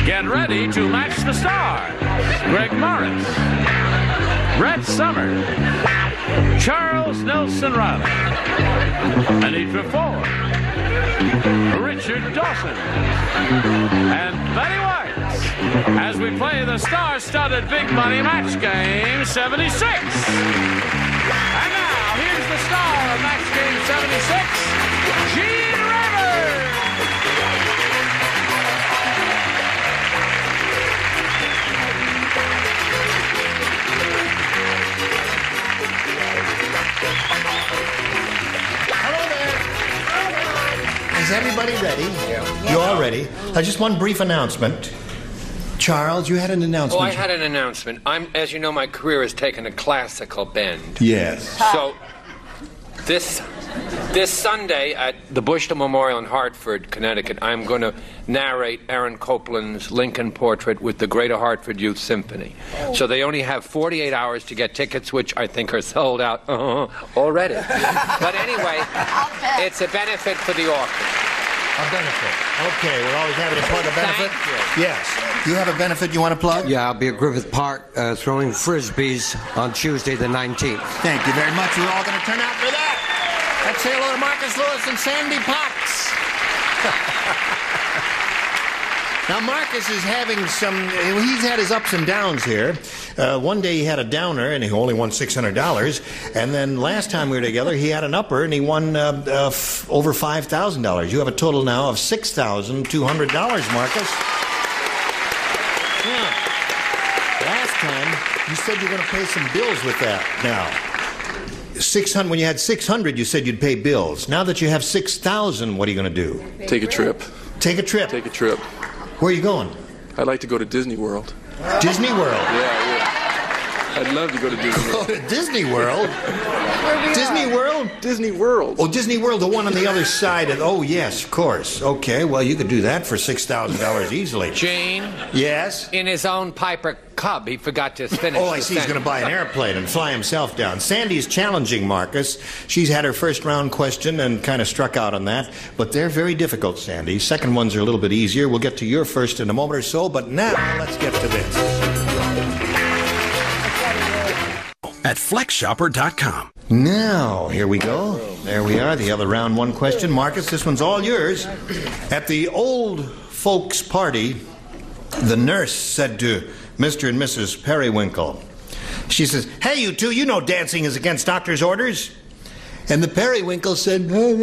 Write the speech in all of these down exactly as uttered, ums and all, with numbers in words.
Get ready to match the stars. Greg Morris, Brett Summers, Charles Nelson Reilly, Anitra Ford, Richard Dawson, and Betty White as we play the star-studded Big Money Match Game seventy-six. And now, here's the star of Match Game seventy-six, Gene Rivers. Is everybody ready? Yeah. You all ready? Uh, just one brief announcement. Charles, you had an announcement. Oh, I had an announcement. I'm, as you know, my career has taken a classical bend. Yes. So, this this Sunday at the Bushnell Memorial in Hartford, Connecticut, I'm going to narrate Aaron Copland's Lincoln Portrait with the Greater Hartford Youth Symphony. So they only have forty-eight hours to get tickets, which I think are sold out uh, already. But anyway, it's a benefit for the orchestra. A benefit. Okay, we're always happy to plug a benefit. Thank you. Yes. Do you have a benefit you want to plug? Yeah, I'll be at Griffith Park uh, throwing frisbees on Tuesday the nineteenth. Thank you very much. We're all going to turn out for that. Let's say hello to Marcus Lewis and Sandy Potts. Now, Marcus is having some, he's had his ups and downs here. Uh, one day he had a downer and he only won six hundred dollars. And then last time we were together, he had an upper and he won uh, uh, f over five thousand dollars. You have a total now of six thousand two hundred dollars, Marcus. Yeah. Last time, you said you were going to pay some bills with that now. six hundred, when you had six hundred, you said you'd pay bills. Now that you have six thousand, what are you going to do? Take a trip. Take a trip? Take a trip. Where are you going? I'd like to go to Disney World. Disney World? Yeah, yeah. I'd love to go to Disney World. Go to Disney World? Disney are. World? Disney World. Oh, Disney World, the one on the other side of... Oh, yes, of course. Okay, well, you could do that for six thousand dollars easily. Gene? Yes? In his own Piper Cub, he forgot to finish. Oh, I see. He's going to buy an airplane and fly himself down. Sandy's challenging Marcus. She's had her first round question and kind of struck out on that. But they're very difficult, Sandy. Second ones are a little bit easier. We'll get to your first in a moment or so. But now, let's get to this. At flex shopper dot com. Now, here we go. There we are, the other round one question. Marcus, this one's all yours. At the old folks' party, the nurse said to Mister and Missus Periwinkle, she says, "Hey, you two, you know dancing is against doctor's orders." And the Periwinkle said, "This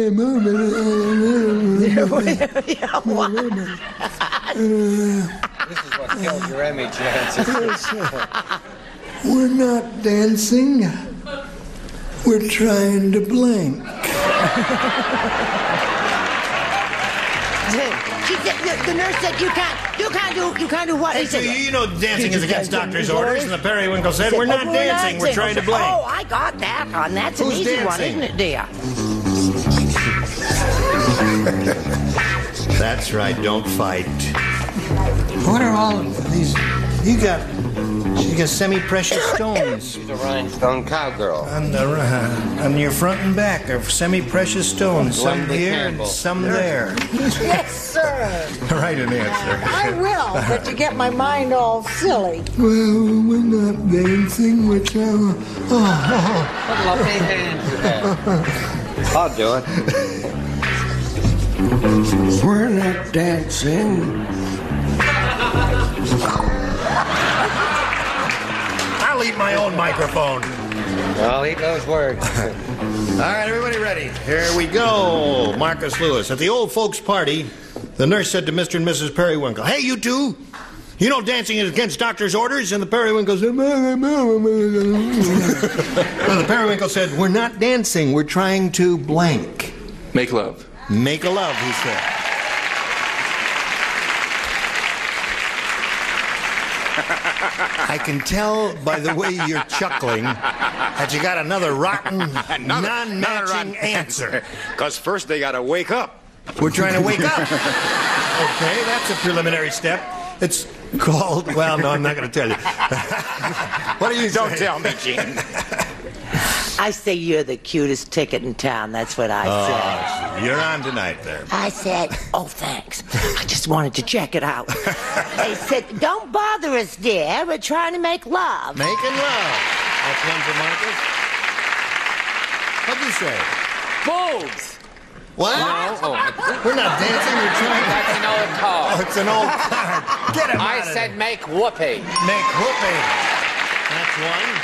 is what killed your Emmy chances. We're not dancing. We're trying to blank." She said, the, the nurse said, "You can't, you can't do, you can't do what?" Hey, He so said, you know dancing is against doctor's orders, and the Periwinkle said, "We're not "Oh, dancing, we're trying to blank." Oh, I got that one. That's an Who's easy one, dancing? isn't it, dear? That's right, don't fight. What are all of these? You got, you got semi-precious stones. She's a rhinestone cowgirl. On, the, uh, on your front and back are semi-precious stones. Some Wendy here Campbell. and some there. Yes, sir. Right an answer. I will, but you get my mind all silly. Well, we're not dancing. We're trying. Oh, What lovely hands you have. I'll do it. we're not dancing. I'll eat my own microphone. I'll eat those words. All right, everybody ready? Here we go. Marcus Lewis. At the old folks' party, the nurse said to Mister and Missus Periwinkle, "Hey, you two, you know dancing is against doctor's orders?" And the Periwinkle said, well, the Periwinkle said, "We're not dancing, we're trying to blank." Make love. Make a love, he said. I can tell by the way you're chuckling that you got another rotten, non-matching answer. Because first they got to wake up. We're trying to wake up. Okay, that's a preliminary step. It's called, well, no, I'm not going to tell you. What do you Don't say? tell me, Gene. I say you're the cutest ticket in town. That's what I Oh, said. you're on tonight there. I said, oh, thanks. I just wanted to check it out. They said, don't bother us, dear. We're trying to make love. Making love. That's one for Marcus. What'd you say? Boobs. What? No, oh, We're not dancing, we're trying. that's an old card. Oh, it's an old card. Get him I out of said there. make whoopee. Make whoopee. That's one.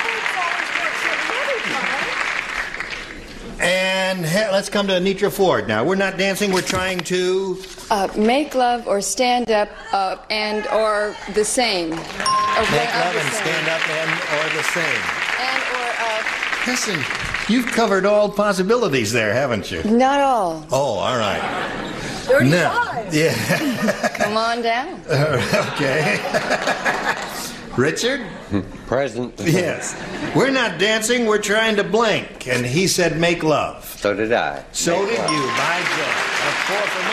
And he- let's come to Anitra Ford now. We're not dancing, we're trying to... Uh, make love or stand up uh, and or the same. Or Make of love the and same. stand up and or the same. And or uh, Listen, you've covered all possibilities there, haven't you? not all. Oh, all right. thirty-five. No. Yeah. Come on down. Okay. Richard? Present. Yes. We're not dancing, we're trying to blank. And he said make love. So did I. So Make did love. you, by Joe. That's four for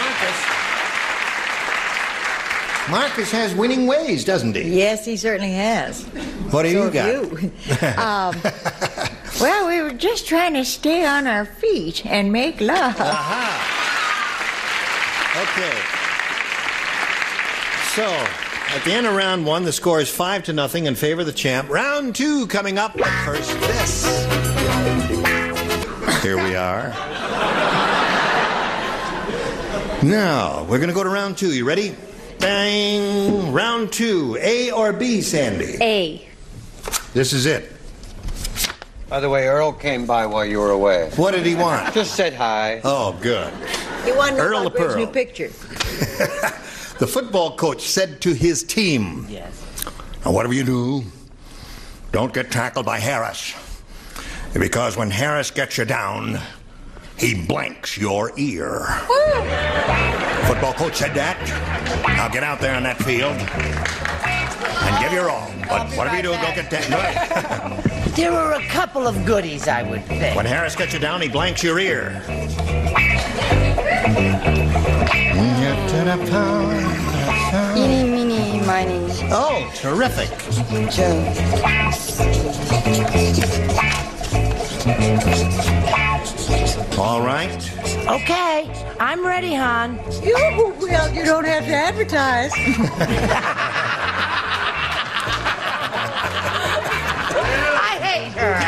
Marcus. Marcus has winning ways, doesn't he? Yes, he certainly has. What do So you have got? you. um, well, we were just trying to stay on our feet and make love. Aha. Okay. So, at the end of round one, the score is five to nothing in favor of the champ. Round two coming up. But first, this. Here we are. Now, we're going to go to round two. You ready? Bang. Round two. A or B, Sandy? A. This is it. By the way, Earl came by while you were away. What did he want? Just said hi. Oh, good. He wanted to Earl know the about Greg's Pearl. new picture. The football coach said to his team, Yes. now, whatever you do, don't get tackled by Harris. Because when Harris gets you down, he blanks your ear. Football coach said that. Now get out there on that field and give your all. But whatever you do, don't get tackled. There were a couple of goodies, I would think. When Harris gets you down, he blanks your ear. Eeny, meeny, miny, Oh, terrific. Joe. All right. Okay, I'm ready, hon. You, well, you don't have to advertise. I hate her.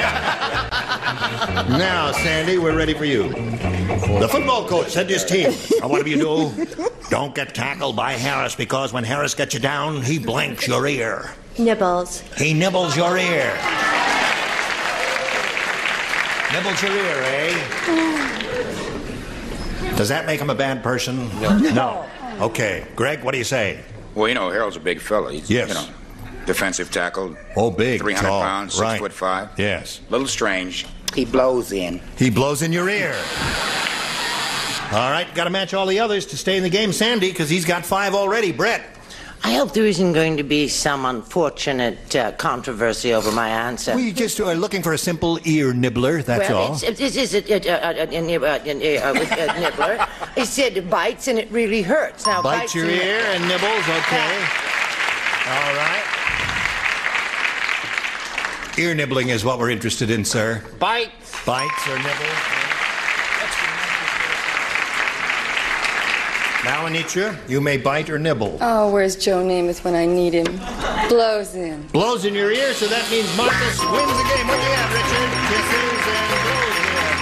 Now, Sandy, we're ready for you. The football coach said to his team, now, whatever you do, don't get tackled by Harris, because when Harris gets you down, he blanks your ear. Nibbles. He nibbles your ear. Nibbles your ear, eh? Does that make him a bad person? No. No. Okay. Greg, what do you say? Well, you know, Harold's a big fella. He's, Yes. you know, defensive tackle. Oh, big, three hundred tall, pounds, six right. foot five. Yes. Little strange. He blows in. He blows in your ear. All right, got to match all the others to stay in the game. Sandy, because he's got five already. Brett. I hope there isn't going to be some unfortunate uh, controversy over my answer. We just are looking for a simple ear nibbler, that's well, all. It's, it's, it's, it's, uh, uh, uh, uh, nib- uh, uh, uh, uh, nibbler. He said it bites and it really hurts. Now, Bites your and- ear and nibbles, okay. All right. Ear nibbling is what we're interested in, sir. Bites. Bites or nibbles. Now, Anitra, you may bite or nibble. Oh, where's Joe Namath when I need him? Blows in. Blows in your ear, so that means Marcus wins the game. What do you have, Richard? Kisses and blows here.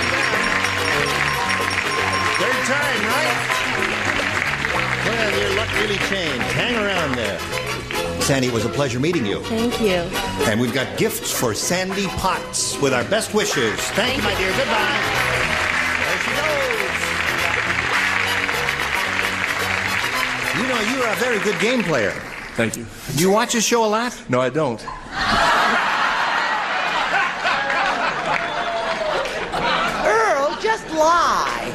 Third time, right? Well, your luck really changed. Hang around there. Sandy, it was a pleasure meeting you. Thank you. And we've got gifts for Sandy Potts with our best wishes. Thank you, my dear. Goodbye. There she goes. You know, you're a very good game player. Thank you. Do you watch this show a lot? No, I don't. Earl, just lie.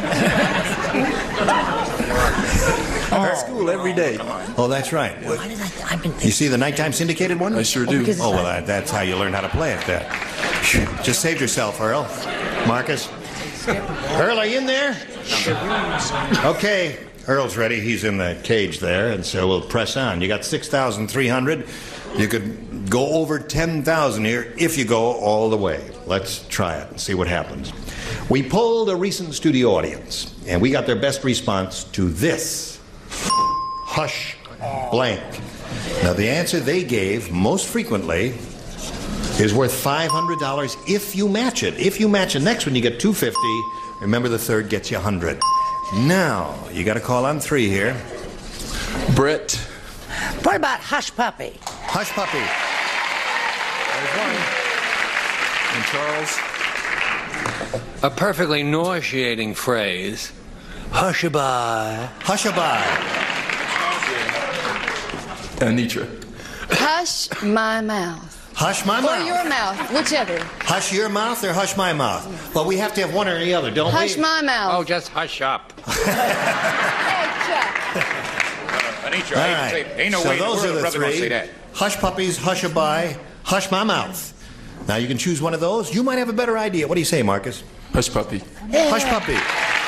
I'm at school every day. Oh, that's right. Why did I, I've been You see the nighttime syndicated one? I sure do. Oh, well, that, that's how you learn how to play it. That. Just saved yourself, Earl. Marcus. Earl, are you in there? Okay. Earl's ready. He's in the cage there, and so we'll press on. You got six thousand three hundred. You could go over ten thousand here if you go all the way. Let's try it and see what happens. We polled a recent studio audience, and we got their best response to this. Hush blank. Now, the answer they gave most frequently is worth five hundred dollars if you match it. If you match the next one, you get two hundred fifty dollars. Remember, the third gets you one hundred dollars. Now, you got to call on three here. Brett. What about Hush Puppy? Hush Puppy. And Charles. A perfectly nauseating phrase. Hushaby. Hushaby. Anitra. Hush my mouth. Hush my mouth. Or your mouth, whichever. Hush your mouth or hush my mouth? Well, we have to have one or the other, don't Hush we? my mouth. Oh, just hush up. Hey, Chuck. Anitra, All I hate right. to say, ain't no so way in the those world are a the brother gonna three. say that. Hush puppies, hush-a-bye, hush my mouth. Now, you can choose one of those. You might have a better idea. What do you say, Marcus? Hush puppy. Yeah. Hush puppy.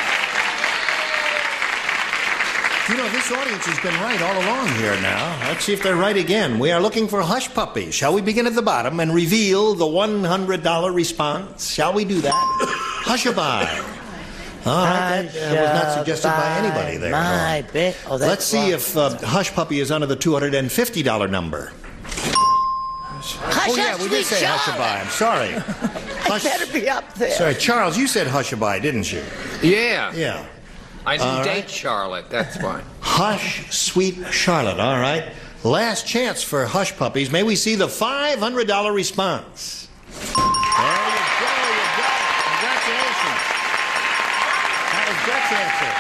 You know, this audience has been right all along here now. Let's see if they're right again. We are looking for hush puppy. Shall we begin at the bottom and reveal the one hundred dollar response? Shall we do that? Hush-a-bye. All right, that uh, was not suggested by anybody there. My No. bit. Oh, that's Let's see wrong. if uh, hush puppy is under the two hundred fifty dollar number. Hush, Oh, yeah, hush, we did sweet say Charlotte. hush-a-bye. I'm sorry. I Hush- better be up there. Sorry, Charles, you said hush-a-bye, didn't you? Yeah. Yeah. I didn't All date right. Charlotte, that's why. Hush, sweet Charlotte, all right? Last chance for hush puppies. May we see the five hundred dollar response? There you go, you got it. Congratulations. That was Brett's answer.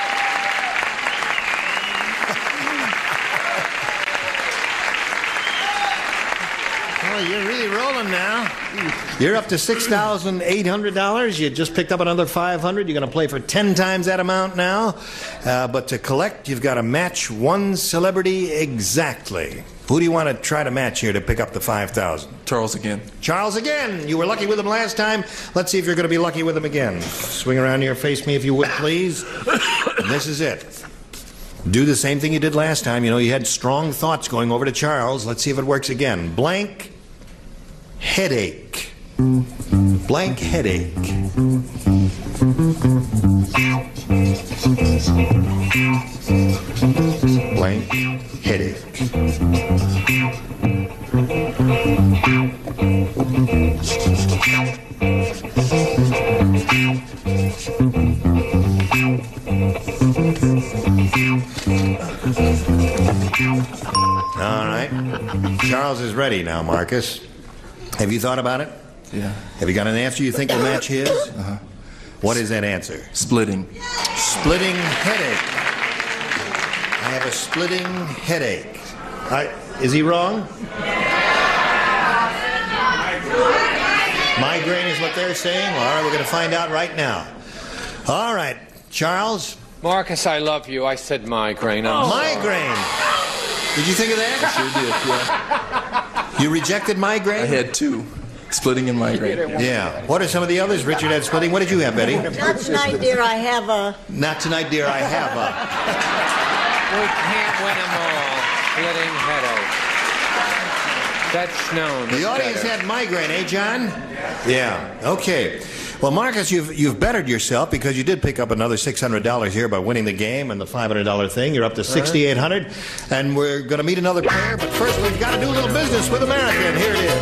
Well, you're really rolling now. You're up to six thousand eight hundred dollars. You just picked up another five hundred dollars. You're going to play for ten times that amount now. Uh, but to collect, you've got to match one celebrity exactly. Who do you want to try to match here to pick up the five thousand dollars? Charles again. Charles again. You were lucky with him last time. Let's see if you're going to be lucky with him again. Swing around here, face me if you would, please. And this is it. Do the same thing you did last time. You know, you had strong thoughts going over to Charles. Let's see if it works again. Blank headache. Blank headache. Blank headache. All right. Charles is ready now, Marcus. Have you thought about it? Yeah. Have you got an answer you think will match his? Uh-huh. What is that answer? Splitting. Splitting headache. I have a splitting headache. I, is he wrong? Migraine is what they're saying? Well, all right, we're going to find out right now. All right, Charles. Marcus, I love you. I said migraine. I'm Oh. sorry. Migraine. Did you think of that? Sure did, yeah. You rejected migraine? I had two. Splitting and migraine. Yeah. What are some of the others? Richard had splitting. What did you have, Betty? Not tonight, dear. I have a. Not tonight, dear. I have a. We can't win them all. Splitting headache. That's known. The audience better. had migraine, eh, John? Yeah. Okay. Well, Marcus, you've you've bettered yourself because you did pick up another six hundred dollars here by winning the game and the five hundred dollar thing. You're up to sixty-eight hundred dollars, and we're going to meet another player. But first, we've got to do a little business with America, and here it is.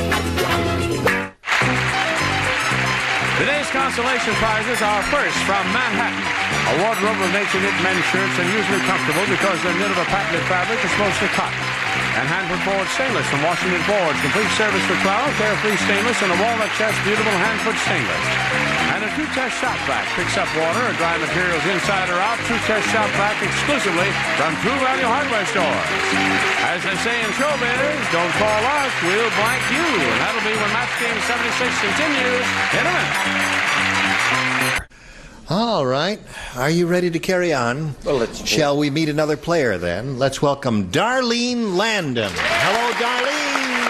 Today's consolation prizes are first from Manhattan. A wardrobe of nature knit men's shirts and usually comfortable because they're knit of a patented fabric that's mostly cotton. And Hanford Forge Stainless from Washington Forge. Complete service for cloud, carefree stainless, and a walnut chest, beautiful Hanford stainless. And a True Test shop vac picks up water or dry materials inside or out. True Test shop vac exclusively from True Value Hardware Store. As they say in showbiz, don't call us, we'll blank you. And that'll be when Match Game seventy-six continues in a minute. All right. Are you ready to carry on? Well, let's Shall we meet another player then? Let's welcome Darlene Landon. Hello, Darlene.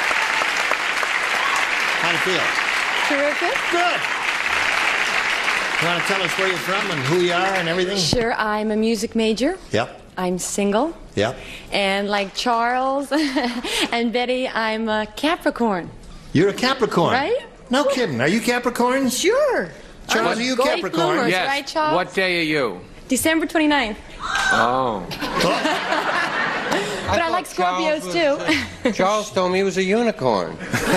How do you feel? Terrific. Good. You want to tell us where you're from and who you are and everything? Sure, I'm a music major. Yep. I'm single. Yep. And like Charles and Betty, I'm a Capricorn. You're a Capricorn? Right? No kidding. Are you Capricorn? Sure. Charles, are you Late Capricorn? bloomers, Yes. right, Charles? What day are you? December twenty-ninth. Oh. But I, like Scorpios, Charles too. was, uh, Charles told me he was a unicorn.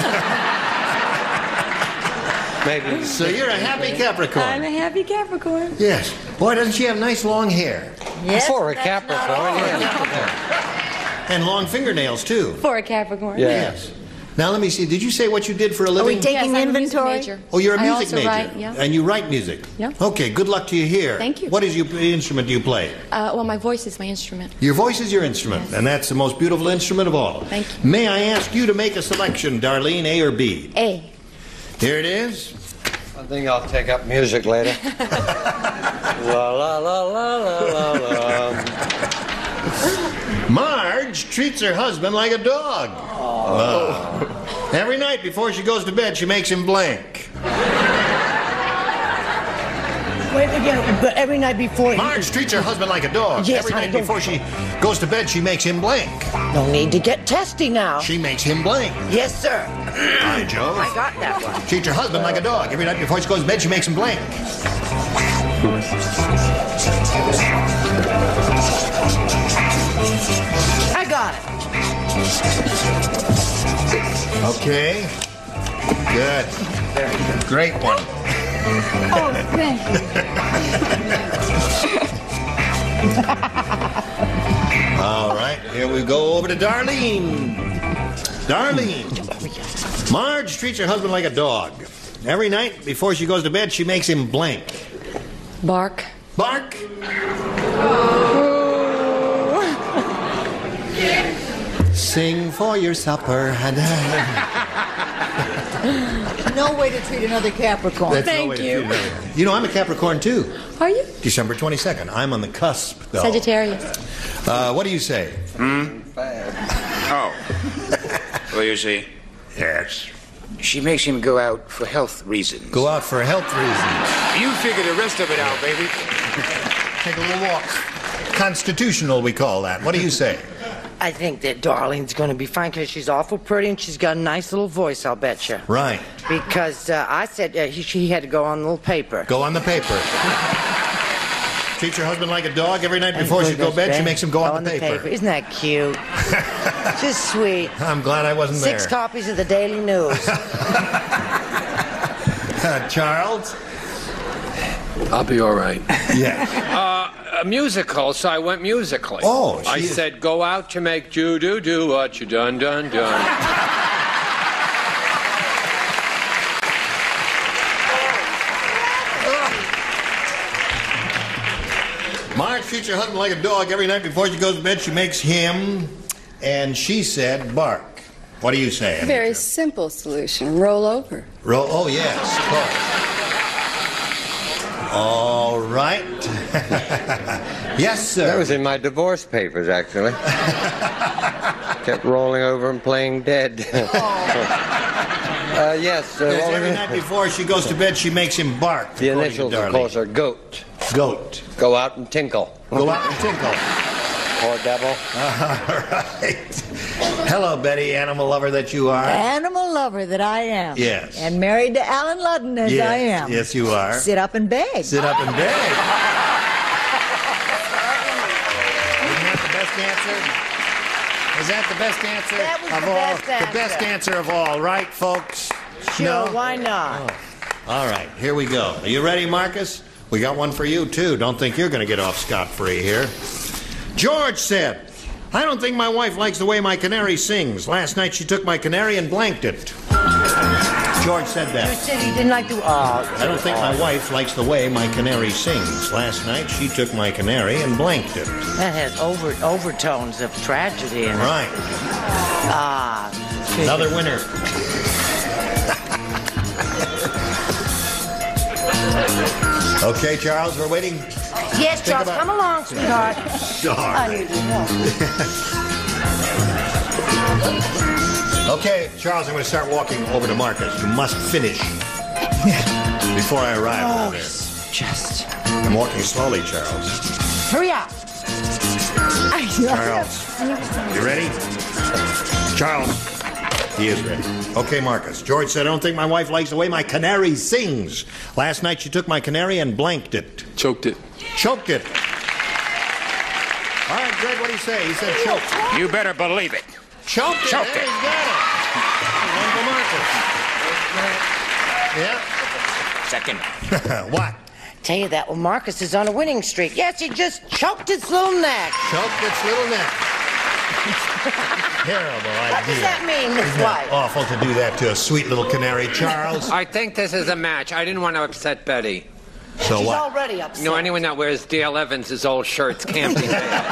Maybe. So you're a happy Capricorn? I'm a happy Capricorn. Yes. Boy, doesn't she have nice long hair? Yes, For a that's Capricorn, not all. yeah. And long fingernails, too. For a Capricorn. Yeah. Yes. Now, let me see. Did you say what you did for a Are we living? taking Yes, I'm a music inventory? major. Oh, you're a I music also major. write, yeah. And you write music? Yeah. Okay, good luck to you here. Thank you. What is your instrument do you play? Uh, well, my voice is my instrument. Your voice is your instrument, Yes. and that's the most beautiful instrument of all. Thank you. May I ask you to make a selection, Darlene, A or B? A. Here it is. I think I'll take up music later. La la la la la la la. Marge treats her husband like a dog. Oh. Every night before she goes to bed, she makes him blank. Wait, again, but every night before... Marge treats her husband like a dog. Yes, Every I night don't- before she goes to bed, she makes him blank. No need to get testy now. She makes him blank. Yes, sir. Hi, Joe. I got that one. Treats her husband like a dog. Every night before she goes to bed, she makes him blank. I got it. Okay. Good. Great one. Oh, thank you. All right, here we go over to Darlene. Darlene. Marge treats her husband like a dog. Every night before she goes to bed, she makes him blank. Bark. Bark. Sing for your supper. No way to treat another Capricorn. That's no Thank way to you. treat another. You know, I'm a Capricorn, too. Are you? December twenty-second. I'm on the cusp, though. Sagittarius. Uh, what do you say? Hmm? Oh. Well, you see, Yes. she makes him go out for health reasons. Go out for health reasons. You figure the rest of it out, baby. Take a little walk. Constitutional, we call that. What do you say? I think that Darlene's going to be fine because she's awful pretty and she's got a nice little voice, I'll bet you. Right. Because uh, I said uh, he, she had to go on the little paper. Go on the paper. Treats her husband like a dog. Every night before she go to bed, she makes him go on the paper. Isn't that cute? Just sweet. I'm glad I wasn't Six there. copies of the Daily News. Uh, Charles? I'll be all right. Yeah. Uh, a musical, so I went musically. Oh, I she is- said, go out to make do do do what you done done done. Marge treats her husband like a dog. Every night before she goes to bed, she makes him, and she said, bark. What do you say? Anitra? Very simple solution. Roll over. Roll. Oh, yes, of course. All right. Yes, sir. That was in my divorce papers, actually. Kept rolling over and playing dead. uh, yes. Uh, Yes, rolling every over- night before she goes to bed, she makes him bark. The according to initials, of Darlene. course, are GOAT. Goat. Go out and tinkle. Go out and tinkle. Or devil. All right. Hello, Betty, animal lover that you are. Animal lover that I am. Yes. And married to Alan Ludden as Yes, I am. yes, you are. Sit up and beg. Sit up and beg. Isn't that the best answer? Is that the best answer That was of the all? best The best answer. answer of all, right, folks? Sure, No? why not? All right, here we go. Are you ready, Marcus? We got one for you, too. Don't think you're going to get off scot-free here. George said, I don't think my wife likes the way my canary sings. Last night she took my canary and blanked it. George said You that. said he didn't like to... Oh, I don't think my wife likes the way my canary sings. Last night she took my canary and blanked it. that has over, overtones of tragedy in it. Right. Ah. Another winner. Okay, Charles, we're waiting. Yes, Think Charles, about- come along, sweetheart. Sorry. Okay, Charles, I'm going to start walking over to Marcus. You must finish before I arrive over there. just... I'm walking slowly, Charles. Hurry up. Charles, you ready? Charles. He is ready. Okay, Marcus. George said, I don't think my wife likes the way my canary sings. Last night she took my canary and blanked it. Choked it. Choked it. All right, Greg, what do you say? He said choked. You better believe it. Choked it. Choked there it. He's got it. One for Marcus. Yeah. Second. What? Tell you that, well, Marcus is on a winning streak. Yes, he just choked its little neck. Choked its little neck. Terrible idea. What does that mean, Miss Isn't that White? awful to do that to a sweet little canary, Charles? I think this is a match. I didn't want to upset Betty. So She's what? already upset. You know, anyone that wears D L Evans' old shirts can't be mad.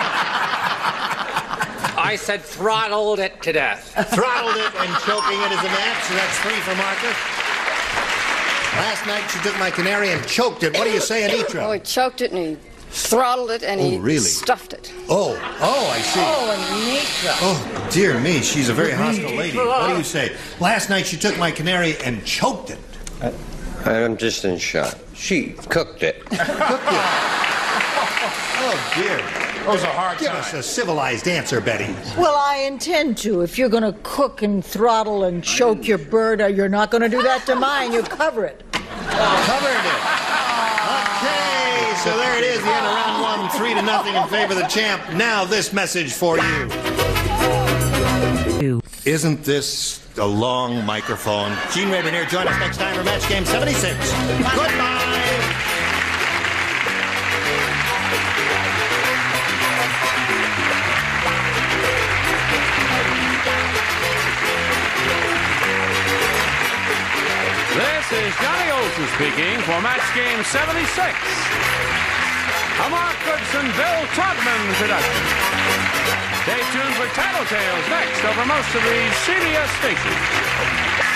I said throttled it to death. Throttled it and choking it is a match, so that's three for Marcus. Last night she took my canary and choked it. What do you say, Anitra? Oh, he choked it and he throttled it and Oh, he really? stuffed it. Oh, oh, I see. Oh, Anitra. Oh, dear me, she's a very hostile lady. What do you say? Last night she took my canary and choked it. I, I'm just in shock. She cooked it. Cooked it. Oh, dear. Those are hard Give us a civilized answer, Betty. Well, I intend to. If you're going to cook and throttle and choke your bird, uh, you're not going to do that to mine. You cover it. Covered it. Okay, so there it is, the end of round one, three to nothing in favor of the champ. Now this message for you. Isn't this a long microphone? Gene Rayburn here. Join us next time for Match Game seventy-six. Goodbye. This is Johnny Olson speaking for Match Game seventy-six. A Mark Goodson, Bill Todman production. Stay tuned for Tattletales next over most of these C B S stations.